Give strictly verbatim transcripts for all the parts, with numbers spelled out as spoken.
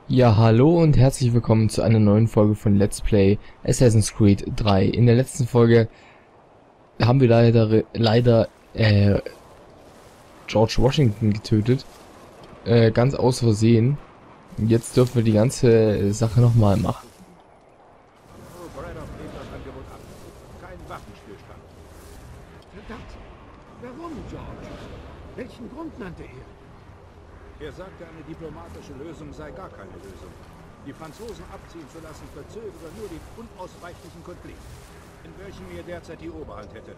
Ja, hallo und herzlich willkommen zu einer neuen Folge von Let's Play Assassin's Creed drei. In der letzten Folge haben wir leider leider äh, George Washington getötet, äh, ganz aus Versehen. Und jetzt dürfen wir die ganze Sache nochmal machen. Braddock lehnt das Angebot ab. Kein Waffenstillstand. Verdammt! Warum, George? Welchen Grund nannte er? Er sagte, eine diplomatische Lösung sei gar keine Lösung. Die Franzosen abziehen zu lassen, verzögere nur den unausweichlichen Konflikt, in welchem er derzeit die Oberhand hätte.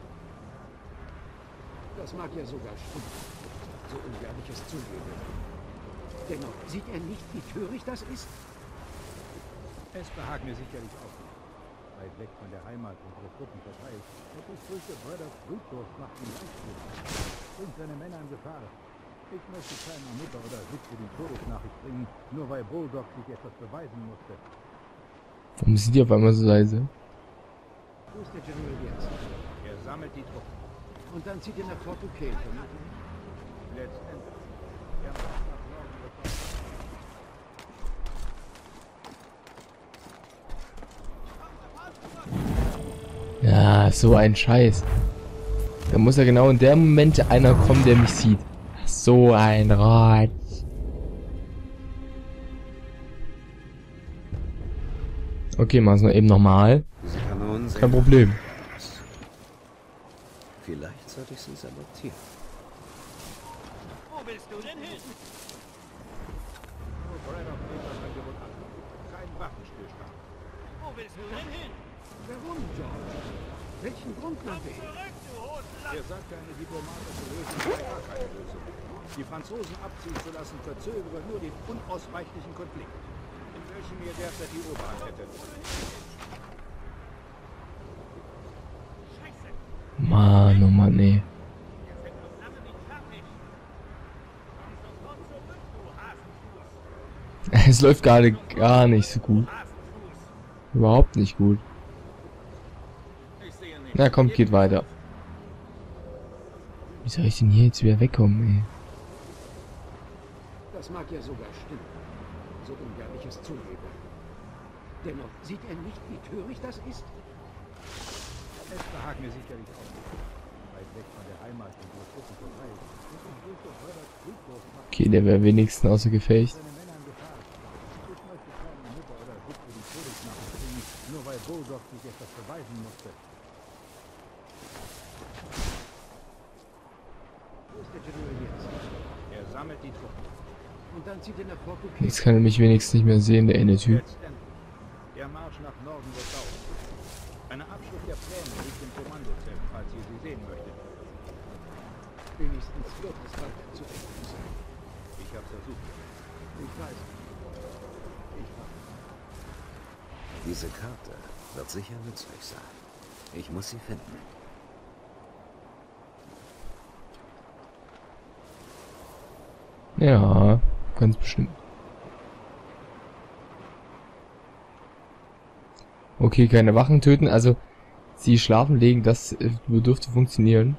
Das mag ja sogar stimmen, so ungern ich es zugebe. Dennoch sieht er nicht, wie töricht das ist? Es behagt mir sicherlich auch nicht. Weit weg von der Heimat unsere Truppen verteilt. Doch ich fürchte, Braddocks Blutdurst macht ihn leichtsinnig. Bringt seine Männer in Gefahr. Ich möchte keiner Mutter oder Witwe die Todesnachricht bringen, nur weil Bulldog sich etwas beweisen musste. Warum sind die auf einmal so leise? Wo ist der General jetzt? Er sammelt die Truppen. Und dann zieht er nach Fort Duquesne, vermutlich. Letztendlich. Er macht nach Norden gefahren. Ja, so ein Scheiß. Da muss ja genau in dem Moment einer kommen, der mich sieht. So ein Rotz. Okay, machen wir eben nochmal. Diese Kanonen sehen Kein Problem. aus. Vielleicht sollte ich sie sabotieren. Wo willst du denn hin? Braddock lehnt das Angebot ab. Kein Waffenstillstand. Wo willst du denn hin? Warum, George? Welchen Grund nannte er? Zurück, du Hosenlack! Er sagte, eine diplomatische Lösung sei gar keine Lösung. Die Franzosen abziehen zu lassen, verzögere nur den unausweichlichen Konflikt, in welchem er derzeit die Oberhand hätte. Scheiße! Mann, oh Mann, ey. Wir sind noch lange nicht fertig! Komm sofort zurück, du Hasenfuß! Es läuft gerade gar nicht so gut. Hasenfuß! Überhaupt nicht gut. Ich sehe nicht. Na komm, geht weiter. Wie soll ich denn hier jetzt wieder wegkommen, ey? Das mag ja sogar stimmen, so ungern ich es zugebe. Dennoch sieht er nicht, wie töricht das ist? Es behagt mir sicherlich auch nicht. Weit weg von der Heimat und der Truppen verteilt. Und ich fürchte, Braddocks Blutdurst macht Okay, der wäre wenigstens außer Gefecht. seine Männer in Gefahr. Ich möchte keine Mutter oder Witwe die Todesnachricht bringen, nur weil Bulldog sich etwas beweisen musste. Wo ist der General jetzt? Er sammelt die Truppen. Und dann zieht er nach Fort Jetzt Duquesne. kann er mich wenigstens nicht mehr sehen, der eine Typ. Letztendlich. Der Marsch nach Norden wird dauern. Eine Abschrift der Pläne liegt im Kommandozelt, falls ihr sie sehen möchtet. Wenigstens wird es weiter zu Ende sein. Ich habe versucht. Ich weiß. Ich weiß. Diese Karte wird sicher nützlich sein. Ich muss sie finden. Ja, ganz bestimmt. Okay, keine Wachen töten, also sie schlafen legen, das äh, dürfte funktionieren.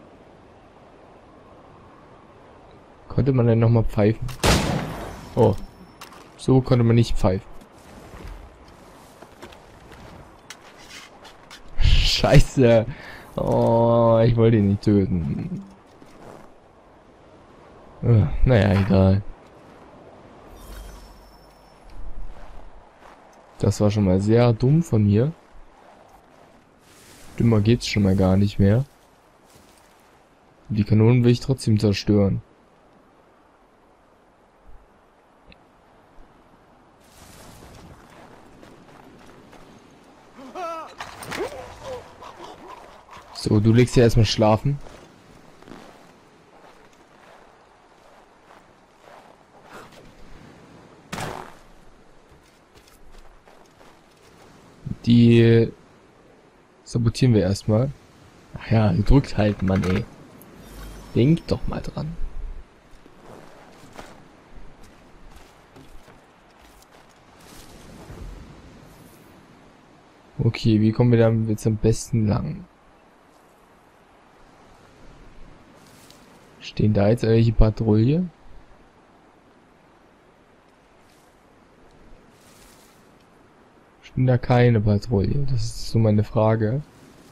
Konnte man denn nochmal pfeifen? Oh, so konnte man nicht pfeifen. Scheiße. Oh, ich wollte ihn nicht töten. Uh, naja, egal. Das war schon mal sehr dumm von mir. Dümmer geht's schon mal gar nicht mehr. Die Kanonen will ich trotzdem zerstören. So, du legst ja erstmal schlafen. Die sabotieren wir erstmal. Ach ja, gedrückt halten, Mann, ey. Denk doch mal dran. Okay, wie kommen wir dann jetzt am besten lang? Stehen da jetzt irgendwelche Patrouille? Ich bin da keine Patrouille. Das ist so meine Frage.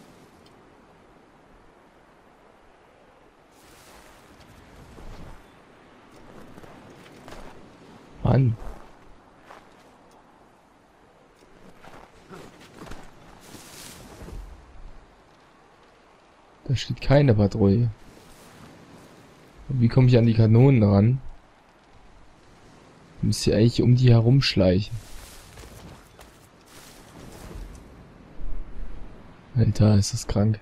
Mann. Da steht keine Patrouille. Wie komme ich an die Kanonen ran? Ich müsste eigentlich um die herumschleichen. Alter, ist das krank.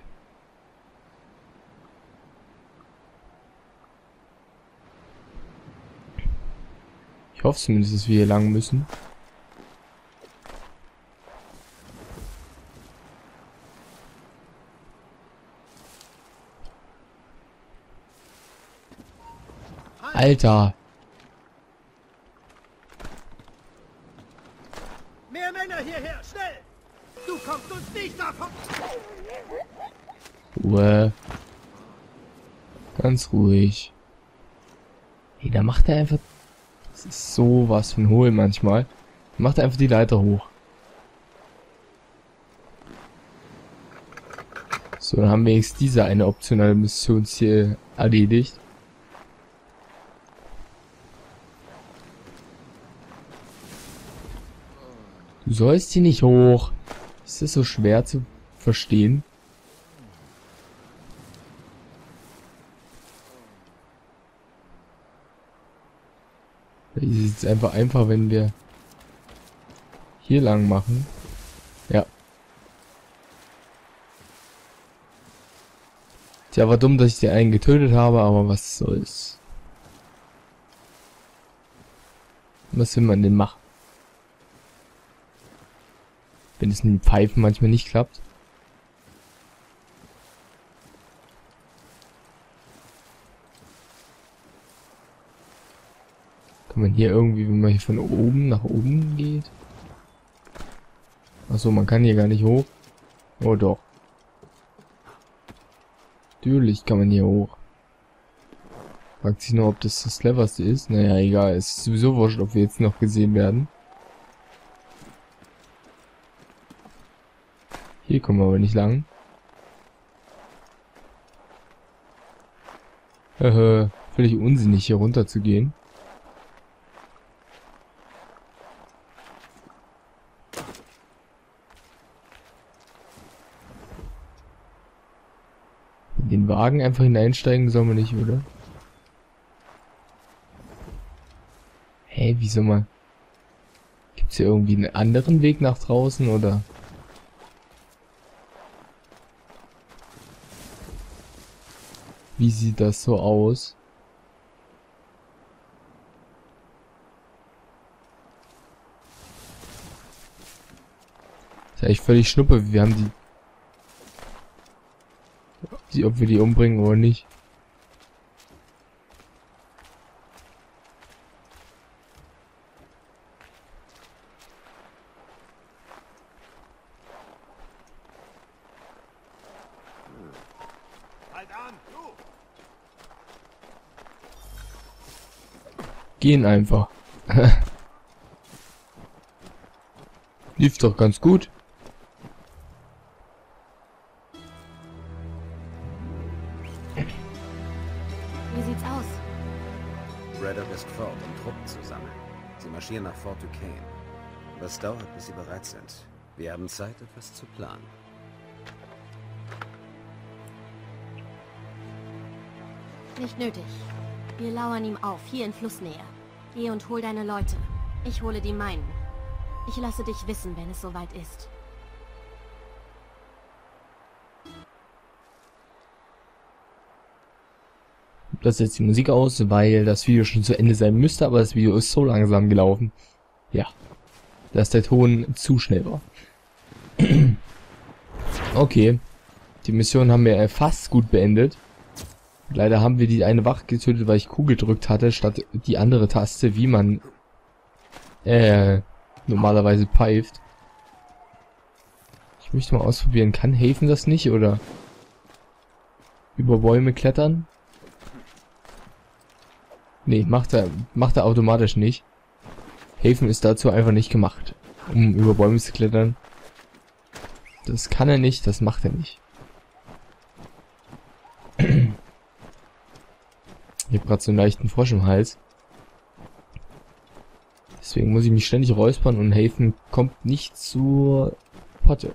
Ich hoffe zumindest, dass wir hier lang müssen. Alter! Mehr Männer hierher, schnell! Du kommst uns nicht davon! Ruhe. Ganz ruhig. Hey, da macht er einfach... Das ist sowas von hohl manchmal. Macht er einfach die Leiter hoch. So, dann haben wir jetzt diese eine optionale Missionsziel erledigt. Du sollst hier nicht hoch. Ist das so schwer zu verstehen? Es ist einfach einfach, wenn wir hier lang machen. Ja. Tja, war dumm, dass ich den einen getötet habe, aber was soll's. Was will man denn machen? Wenn es mit den Pfeifen manchmal nicht klappt. Kann man hier irgendwie, wenn man hier von oben nach oben geht? Achso, man kann hier gar nicht hoch. Oh doch. Natürlich kann man hier hoch. Fragt sich nur, ob das das cleverste ist. Naja, egal. Es ist sowieso wurscht, ob wir jetzt noch gesehen werden. Hier kommen wir aber nicht lang. Haha, völlig unsinnig hier runter zu gehen. In den Wagen einfach hineinsteigen soll man nicht, oder? Hä, wie soll man... Gibt's hier irgendwie einen anderen Weg nach draußen, oder... Wie sieht das so aus? Ist ja echt völlig schnuppe. Wir haben die... die... Ob wir die umbringen oder nicht. Halt an, du! Gehen einfach. Lief doch ganz gut. Wie sieht's aus? Braddock ist fort, um Truppen zu sammeln. Sie marschieren nach Fort Duquesne. Das dauert, bis sie bereit sind. Wir haben Zeit, etwas zu planen. Nicht nötig. Wir lauern ihm auf, hier in Flussnähe. Geh und hol deine Leute. Ich hole die meinen. Ich lasse dich wissen, wenn es soweit ist. Das setzt die Musik aus, weil das Video schon zu Ende sein müsste, aber das Video ist so langsam gelaufen. Ja, dass der Ton zu schnell war. Okay, die Mission haben wir fast gut beendet. Leider haben wir die eine Wache getötet, weil ich Q gedrückt hatte, statt die andere Taste, wie man äh, normalerweise pfeift. Ich möchte mal ausprobieren, kann Haven das nicht, oder? Über Bäume klettern? Nee, macht er, macht er automatisch nicht. Haven ist dazu einfach nicht gemacht. um über Bäume zu klettern. Das kann er nicht, das macht er nicht. Ich habe gerade so einen leichten Frosch im Hals. Deswegen muss ich mich ständig räuspern und Haven kommt nicht zur Potte.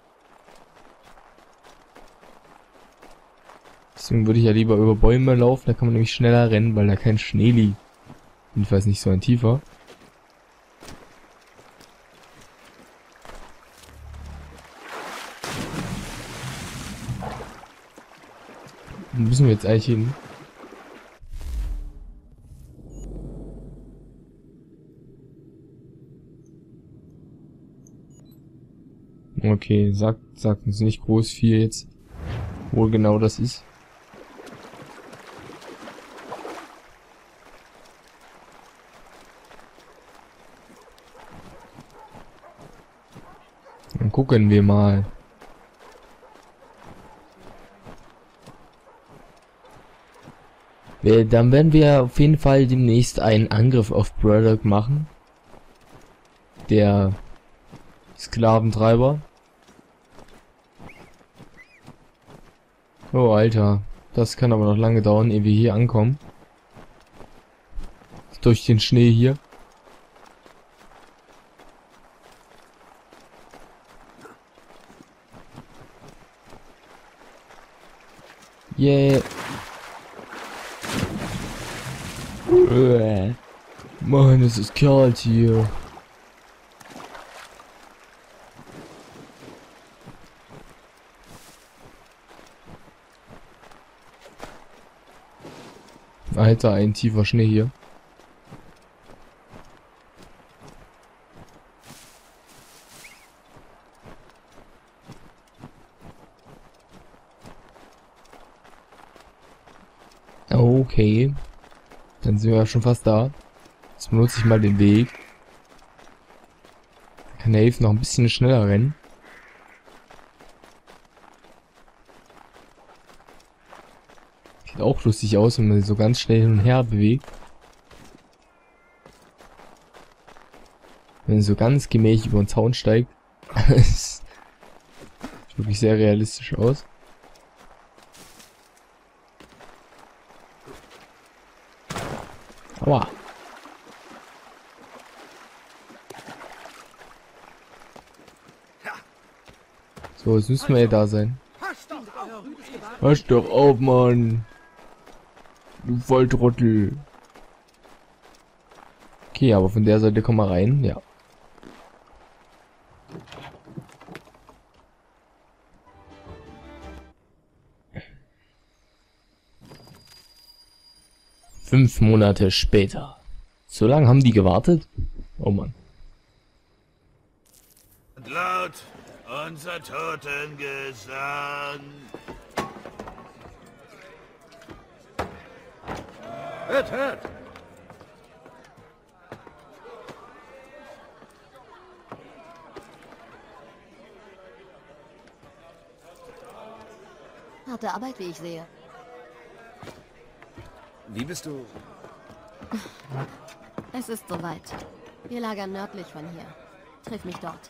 Deswegen würde ich ja lieber über Bäume laufen, da kann man nämlich schneller rennen, weil da kein Schnee liegt. Jedenfalls nicht so ein tiefer. Wo müssen wir jetzt eigentlich hin? Okay, sagt, sagt uns nicht groß viel jetzt, wo genau das ist. Dann gucken wir mal. Wir, dann werden wir auf jeden Fall demnächst einen Angriff auf Braddock machen. Der Sklaventreiber. Oh, Alter. Das kann aber noch lange dauern, ehe wir hier ankommen. Durch den Schnee hier. Yeah. Äh. Mann, es ist kalt hier. Alter, ein tiefer Schnee hier. Okay. Dann sind wir ja schon fast da. Jetzt benutze ich mal den Weg. Da kann der Haven noch ein bisschen schneller rennen. Sieht auch lustig aus, wenn man sich so ganz schnell hin und her bewegt. Wenn man so ganz gemächlich über den Zaun steigt. Sieht wirklich sehr realistisch aus. Aua. So, jetzt müssen wir ja da sein. Pass doch auf, Mann. Du Volltrottel. Okay, aber von der Seite kommen wir rein, ja. Fünf Monate später. So lange haben die gewartet? Oh Mann. Und laut unser Totengesang. Hört, hört! Harte Arbeit, wie ich sehe. Wie bist du? Es ist soweit. Wir lagern nördlich von hier. Triff mich dort.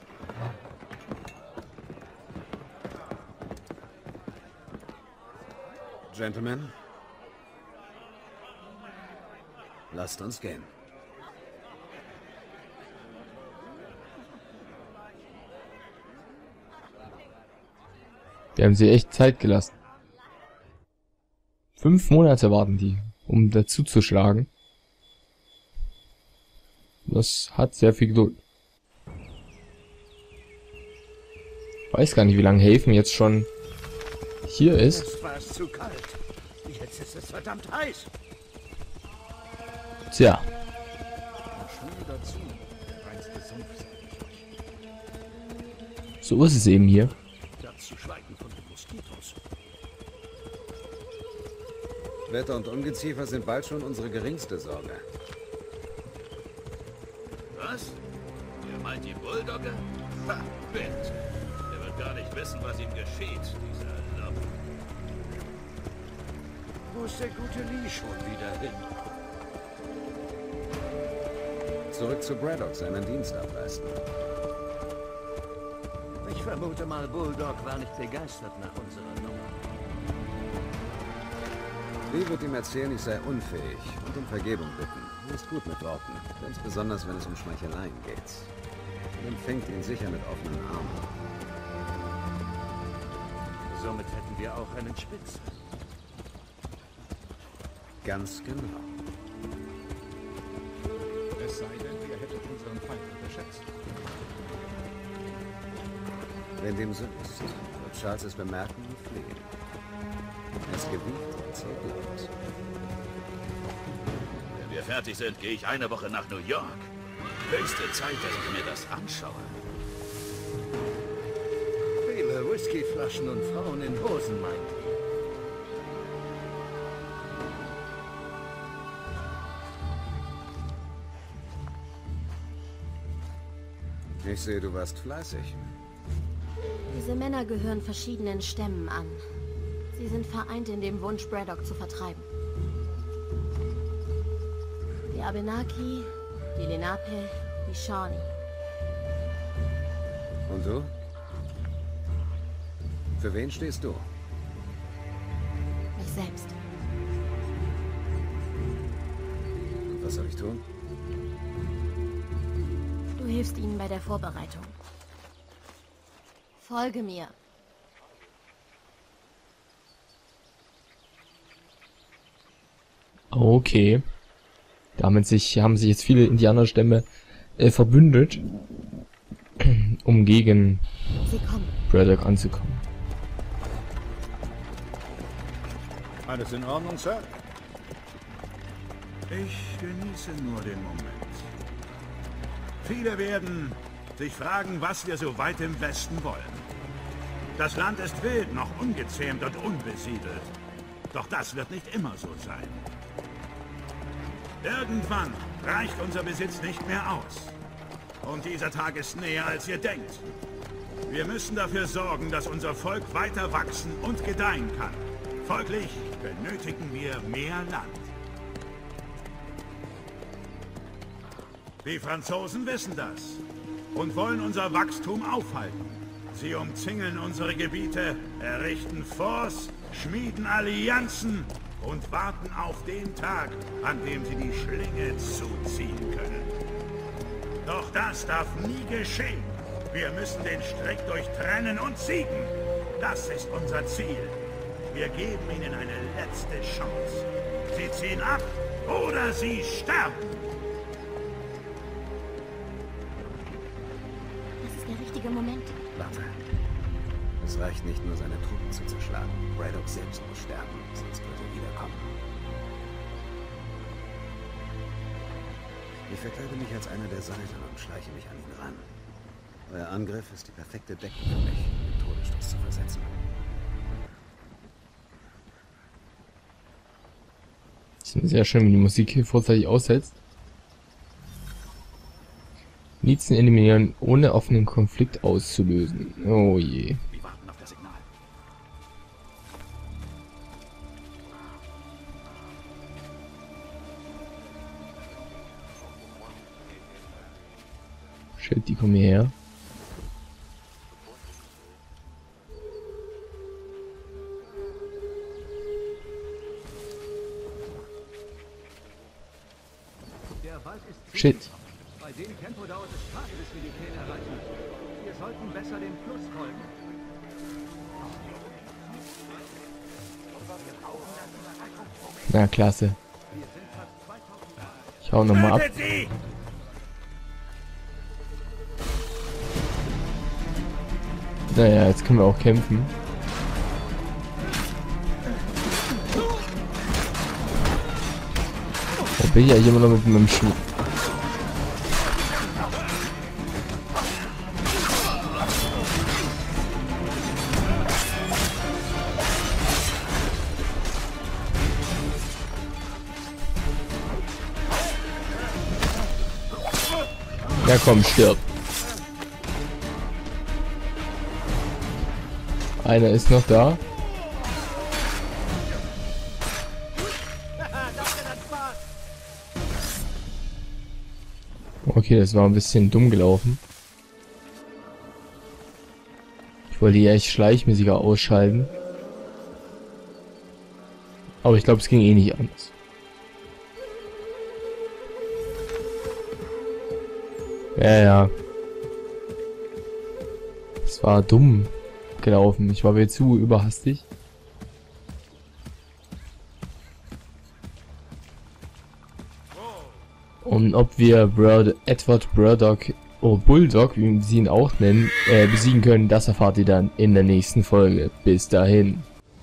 Gentlemen? Lasst uns gehen. Wir haben sie echt Zeit gelassen. Fünf Monate warten die, um dazu zu schlagen. Das hat sehr viel Geduld. Ich weiß gar nicht, wie lange Haven jetzt schon hier ist. Es war zu kalt. Jetzt ist es verdammt heiß. Tja. Schnee dazu. Der reinste Sumpf. So ist es eben hier. Ganz zu schweigen von den Moskitos. Wetter und Ungeziefer sind bald schon unsere geringste Sorge. Was? Ihr meint die Bulldogge? Ha, Wind. Der wird gar nicht wissen, was ihm geschieht, dieser Lappen. Wo ist der gute Lee schon wieder hin? Zurück zu Braddock seinen Dienst ableisten. Ich vermute mal, Bulldog war nicht begeistert nach unserer Nummer. Lee wird ihm erzählen, ich sei unfähig und um Vergebung bitten. Er ist gut mit Worten, ganz besonders, wenn es um Schmeicheleien geht. Und empfängt ihn sicher mit offenen Armen. Somit hätten wir auch einen Spitzel. Ganz genau. Es sei denn, ihr hättet unseren Feind unterschätzt. Wenn dem so ist, wird Charles es bemerken und fliehen. Er ist gewiegt und zählt laut. Wenn wir fertig sind, gehe ich eine Woche nach New York. Höchste Zeit, dass ich mir das anschaue. Viele Whiskyflaschen und Frauen in Hosen, meint ihr? Ich sehe, du warst fleißig. Diese Männer gehören verschiedenen Stämmen an. Sie sind vereint in dem Wunsch, Braddock zu vertreiben. Die Abenaki, die Lenape, die Shawnee. Und du? Für wen stehst du? Mich selbst. Und was soll ich tun? Du hilfst ihnen bei der Vorbereitung. Folge mir. Okay. Damit sich, haben sich jetzt viele Indianerstämme äh, verbündet, um gegen Sie kommen. Braddock anzukommen. Alles in Ordnung, Sir? Ich genieße nur den Moment. Viele werden sich fragen, was wir so weit im Westen wollen. Das Land ist wild, noch ungezähmt und unbesiedelt. Doch das wird nicht immer so sein. Irgendwann reicht unser Besitz nicht mehr aus. Und dieser Tag ist näher, als ihr denkt. Wir müssen dafür sorgen, dass unser Volk weiter wachsen und gedeihen kann. Folglich benötigen wir mehr Land. Die Franzosen wissen das und wollen unser Wachstum aufhalten. Sie umzingeln unsere Gebiete, errichten Forts, schmieden Allianzen und warten auf den Tag, an dem sie die Schlinge zuziehen können. Doch das darf nie geschehen. Wir müssen den Strick durchtrennen und siegen. Das ist unser Ziel. Wir geben ihnen eine letzte Chance. Sie ziehen ab oder sie sterben. Das ist der richtige Moment. Warte. Es reicht nicht nur, seine Truppen zu zerschlagen. Braddock selbst muss sterben, sonst wird er wiederkommen. Ich verkleide mich als einer der Seinen und schleiche mich an ihn ran. Euer Angriff ist die perfekte Deckung für mich, den Todesstoß zu versetzen. Ist sehr schön, wenn die Musik hier vorzeitig aussetzt. Milizen eliminieren, ohne offenen Konflikt auszulösen. Oh je. Wir warten auf das Signal. Shit, die kommen hierher. Der Wald ist Shit. Bei dem Tempo dauert es Tage, bis wir die Kähne erreichen. Wir sollten besser dem Fluss folgen. Na, klasse. Ich hau nochmal ab. Tötet sie! Naja, jetzt können wir auch kämpfen. Da bin ich ja immer noch mit meinem Schuh. Ja komm, stirb. Einer ist noch da. Okay, das war ein bisschen dumm gelaufen. Ich wollte die echt schleichmäßiger ausschalten. Aber ich glaube, es ging eh nicht anders. Ja, ja. Es war dumm gelaufen. Ich war mir zu überhastig. Und ob wir Brad Edward Burdock oder Bulldog, wie sie ihn auch nennen, äh, besiegen können, das erfahrt ihr dann in der nächsten Folge. Bis dahin.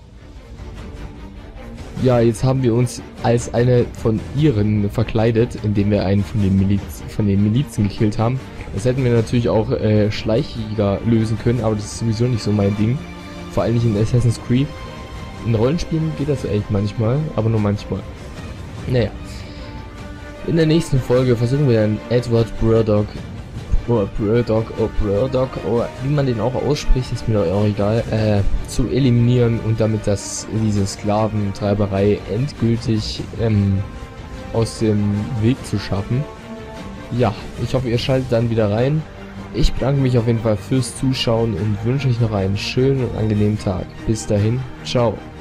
Ja, jetzt haben wir uns als eine von ihren verkleidet, indem wir einen von den, Miliz von den Milizen gekillt haben. Das hätten wir natürlich auch äh, schleichiger lösen können, aber das ist sowieso nicht so mein Ding. Vor allem nicht in Assassin's Creed. In Rollenspielen geht das echt manchmal, aber nur manchmal. Naja. In der nächsten Folge versuchen wir dann Edward Burdock, oder Burdock, oder Burdock, oder wie man den auch ausspricht, ist mir doch auch egal, äh, zu eliminieren und damit das, diese Sklaventreiberei endgültig ähm, aus dem Weg zu schaffen. Ja, ich hoffe, ihr schaltet dann wieder rein. Ich bedanke mich auf jeden Fall fürs Zuschauen und wünsche euch noch einen schönen und angenehmen Tag. Bis dahin, ciao.